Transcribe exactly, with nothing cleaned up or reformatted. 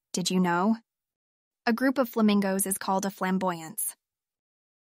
Did you know? A group of flamingos is called a flamboyance.